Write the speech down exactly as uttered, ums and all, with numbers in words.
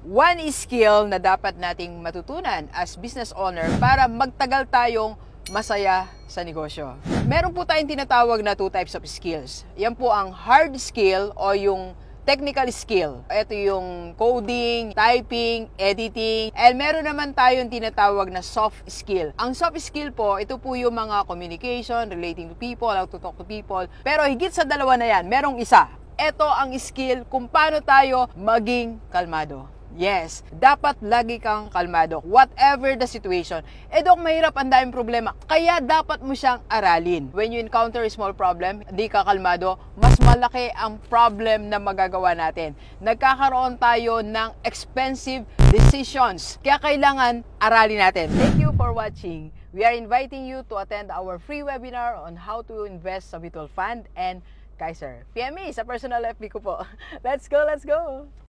one skill na dapat nating matutunan as business owner para magtagal tayong masaya sa negosyo. Meron po tayong tinatawag na two types of skills. Yan po ang hard skill o yung technical skill. Ito yung coding, typing, editing, and meron naman tayong tinatawag na soft skill. Ang soft skill po, ito po yung mga communication, relating to people, how to talk to people. Pero higit sa dalawa na yan, merong isa. Ito ang skill kung paano tayo maging kalmado. Yes, dapat lagi kang kalmado. Whatever the situation. Eh dok, mahirap, ang daming problema. Kaya dapat mo siyang aralin. When you encounter a small problem, hindi ka kalmado, mas malaki ang problem na magagawa natin. Nagkakaroon tayo ng expensive decisions. Kaya kailangan aralin natin. Thank you for watching. We are inviting you to attend our free webinar on how to invest sa mutual fund and Kaiser. P M me sa personal F B ko po. Let's go, let's go!